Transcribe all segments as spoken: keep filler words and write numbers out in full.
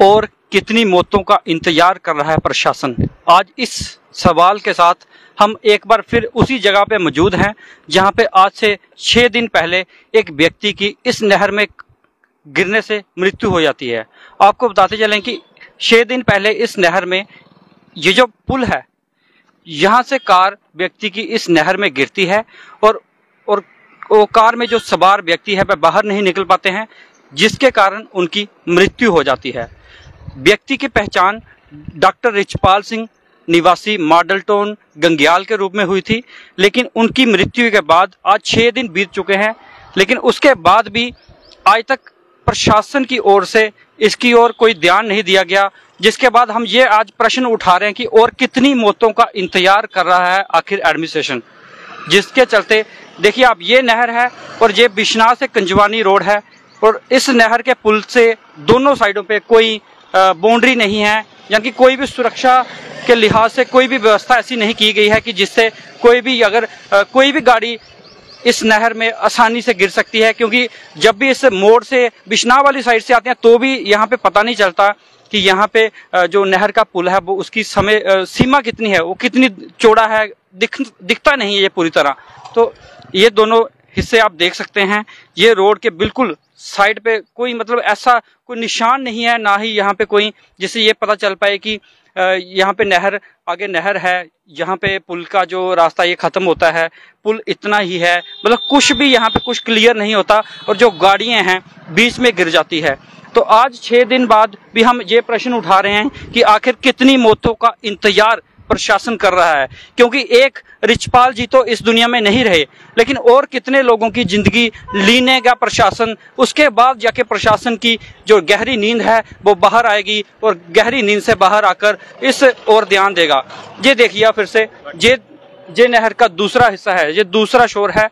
और कितनी मौतों का इंतजार कर रहा है प्रशासन। आज इस सवाल के साथ हम एक बार फिर उसी जगह पे मौजूद हैं जहां पे आज से छः दिन पहले एक व्यक्ति की इस नहर में गिरने से मृत्यु हो जाती है। आपको बताते चलें कि छः दिन पहले इस नहर में ये जो पुल है, यहाँ से कार व्यक्ति की इस नहर में गिरती है और और वो कार में जो सवार व्यक्ति है वह बाहर नहीं निकल पाते हैं, जिसके कारण उनकी मृत्यु हो जाती है। व्यक्ति की पहचान डॉक्टर रिचपाल सिंह निवासी मॉडल टाउन गंग्याल के रूप में हुई थी, लेकिन उनकी मृत्यु के बाद आज छः दिन बीत चुके हैं, लेकिन उसके बाद भी आज तक प्रशासन की ओर से इसकी ओर कोई ध्यान नहीं दिया गया। जिसके बाद हम ये आज प्रश्न उठा रहे हैं कि और कितनी मौतों का इंतजार कर रहा है आखिर एडमिनिस्ट्रेशन, जिसके चलते देखिए आप ये नहर है और ये बिश्नाह से कंजवानी रोड है और इस नहर के पुल से दोनों साइडों पे कोई बाउंड्री नहीं है, यानी कि कोई भी सुरक्षा के लिहाज से कोई भी व्यवस्था ऐसी नहीं की गई है कि जिससे कोई भी अगर कोई भी गाड़ी इस नहर में आसानी से गिर सकती है। क्योंकि जब भी इस मोड़ से बिश्नाह वाली साइड से आते हैं तो भी यहाँ पे पता नहीं चलता कि यहाँ पे जो नहर का पुल है वो उसकी समय सीमा कितनी है, वो कितनी चौड़ा है, दिख दिखता नहीं है ये पूरी तरह। तो ये दोनों हिस्से आप देख सकते हैं, ये रोड के बिल्कुल साइड पे कोई मतलब ऐसा कोई निशान नहीं है, ना ही यहाँ पे कोई जिससे ये पता चल पाए कि यहाँ पे नहर आगे नहर है, यहाँ पे पुल का जो रास्ता ये खत्म होता है, पुल इतना ही है, मतलब कुछ भी यहाँ पे कुछ क्लियर नहीं होता और जो गाड़ियाँ हैं बीच में गिर जाती है। तो आज छः दिन बाद भी हम ये प्रश्न उठा रहे हैं कि आखिर कितनी मौतों का इंतजार प्रशासन कर रहा है, क्योंकि एक रिचपाल जी तो इस दुनिया में नहीं रहे, लेकिन और कितने लोगों की जिंदगी लीनेगा प्रशासन। उसके बाद जाके प्रशासन की जो गहरी नींद है वो बाहर आएगी और गहरी नींद से बाहर आकर इस ओर ध्यान देगा। ये देखिए फिर से ये ये नहर का दूसरा हिस्सा है, ये दूसरा शोर है।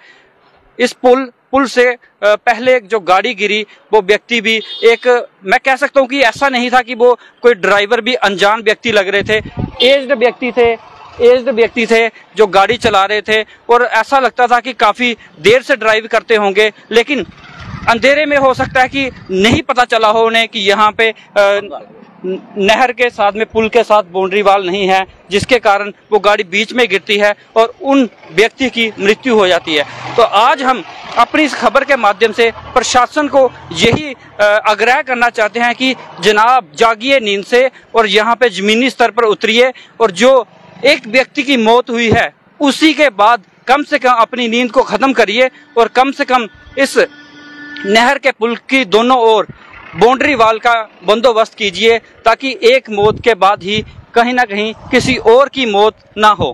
इस पुल पुल से पहले जो गाड़ी गिरी वो व्यक्ति भी एक, मैं कह सकता हूँ कि ऐसा नहीं था कि वो कोई ड्राइवर भी अनजान व्यक्ति लग रहे थे, एज्ड व्यक्ति थे एज्ड व्यक्ति थे जो गाड़ी चला रहे थे और ऐसा लगता था कि काफ़ी देर से ड्राइव करते होंगे, लेकिन अंधेरे में हो सकता है कि नहीं पता चला हो उन्हें कि यहाँ पे नहर के साथ में पुल के साथ बाउंड्री वाल नहीं है, जिसके कारण वो गाड़ी बीच में गिरती है और उन व्यक्ति की मृत्यु हो जाती है। तो आज हम अपनी इस खबर के माध्यम से प्रशासन को यही आग्रह करना चाहते हैं कि जनाब जागिए नींद से और यहाँ पे जमीनी स्तर पर उतरिए और जो एक व्यक्ति की मौत हुई है उसी के बाद कम से कम अपनी नींद को ख़त्म करिए और कम से कम इस नहर के पुल की दोनों ओर बाउंड्री वाल का बंदोबस्त कीजिए, ताकि एक मौत के बाद ही कहीं ना कहीं किसी और की मौत ना हो।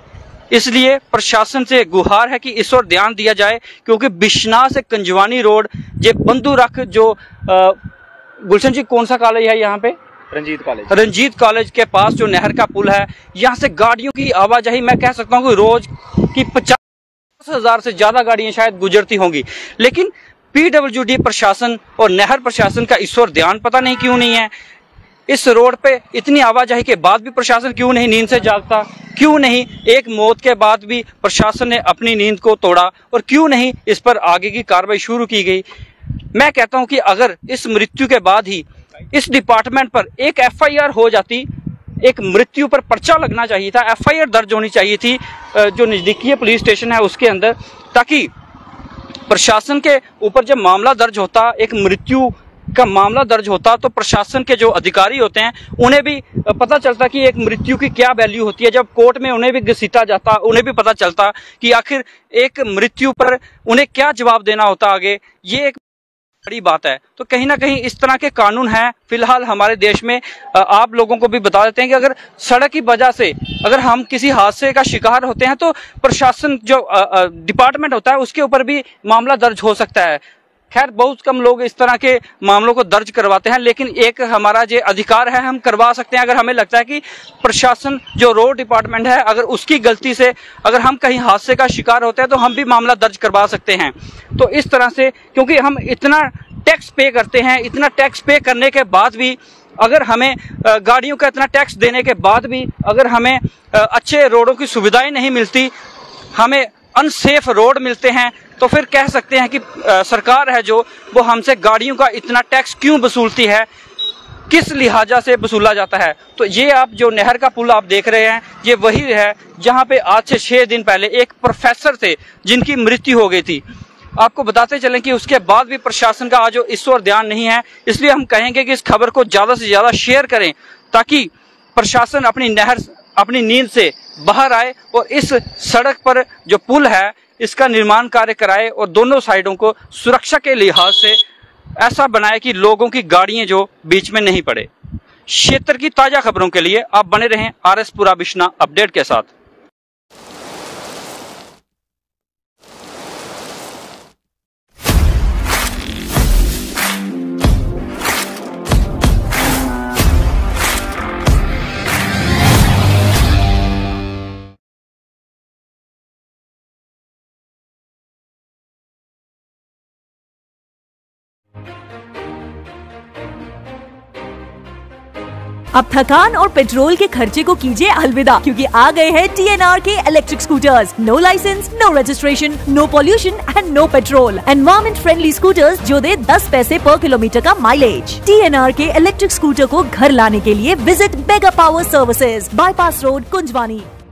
इसलिए प्रशासन से गुहार है कि इस ओर ध्यान दिया जाए, क्योंकि बिश्नाह से कंजवानी रोड ये बंधु रख जो आ, गुलशन जी कौन सा कॉलेज है यहाँ पे? रंजीत कॉलेज। रंजीत कॉलेज के पास जो नहर का पुल है, यहाँ से गाड़ियों की आवाजाही मैं कह सकता हूँ कि रोज की पचास हजार से ज्यादा गाड़ियां शायद गुजरती होंगी, लेकिन पीडब्ल्यूडी प्रशासन और नहर प्रशासन का इस ओर ध्यान पता नहीं क्यों नहीं है। इस रोड पे इतनी आवाजाही के बाद भी प्रशासन क्यों नहीं नींद से जागता, क्यों नहीं एक मौत के बाद भी प्रशासन ने अपनी नींद को तोड़ा और क्यों नहीं इस पर आगे की कार्रवाई शुरू की गई। मैं कहता हूं कि अगर इस मृत्यु के बाद ही इस डिपार्टमेंट पर एक एफ आई आर हो जाती, एक मृत्यु पर पर्चा लगना चाहिए था, एफ आई आर दर्ज होनी चाहिए थी जो नजदीकी पुलिस स्टेशन है उसके अंदर, ताकि प्रशासन के ऊपर जब मामला दर्ज होता, एक मृत्यु का मामला दर्ज होता, तो प्रशासन के जो अधिकारी होते हैं उन्हें भी पता चलता कि एक मृत्यु की क्या वैल्यू होती है। जब कोर्ट में उन्हें भी घसीटा जाता, उन्हें भी पता चलता कि आखिर एक मृत्यु पर उन्हें क्या जवाब देना होता आगे। ये एक बड़ी बात है। तो कहीं ना कहीं इस तरह के कानून हैं फिलहाल हमारे देश में। आप लोगों को भी बता देते हैं कि अगर सड़क की वजह से अगर हम किसी हादसे का शिकार होते हैं तो प्रशासन जो डिपार्टमेंट होता है उसके ऊपर भी मामला दर्ज हो सकता है। खैर बहुत कम लोग इस तरह के मामलों को दर्ज करवाते हैं, लेकिन एक हमारा जो अधिकार है हम करवा सकते हैं। अगर हमें लगता है कि प्रशासन जो रोड डिपार्टमेंट है अगर उसकी गलती से अगर हम कहीं हादसे का शिकार होते हैं तो हम भी मामला दर्ज करवा सकते हैं। तो इस तरह से, क्योंकि हम इतना टैक्स पे करते हैं, इतना टैक्स पे करने के बाद भी अगर हमें गाड़ियों का इतना टैक्स देने के बाद भी अगर हमें अच्छे रोडों की सुविधाएं नहीं मिलती, हमें अनसेफ रोड मिलते हैं, तो फिर कह सकते हैं कि सरकार है जो वो हमसे गाड़ियों का इतना टैक्स क्यों वसूलती है। किस लिहाजा से वसूला जाता है। तो ये आप जो नहर का पुल आप देख रहे हैं, ये वही है जहां पे आज से छह दिन पहले एक प्रोफेसर थे जिनकी मृत्यु हो गई थी। आपको बताते चलें कि उसके बाद भी प्रशासन का आज इस ओर ध्यान नहीं है, इसलिए हम कहेंगे कि इस खबर को ज्यादा से ज्यादा शेयर करें ताकि प्रशासन अपनी नहर अपनी नींद से बाहर आए और इस सड़क पर जो पुल है इसका निर्माण कार्य कराए और दोनों साइडों को सुरक्षा के लिहाज से ऐसा बनाए कि लोगों की गाड़ियां जो बीच में नहीं पड़े। क्षेत्र की ताजा खबरों के लिए आप बने रहें आर एस पुरा बिश्ना अपडेट के साथ। अब थकान और पेट्रोल के खर्चे को कीजिए अलविदा, क्योंकि आ गए हैं टी एन आर के electric scooters. No license, no registration, no pollution and no petrol. Environment friendly scooters जो दे दस पैसे पर किलोमीटर का माइलेज। टी एन आर के इलेक्ट्रिक स्कूटर को घर लाने के लिए visit mega power services, bypass road, Kunjwani.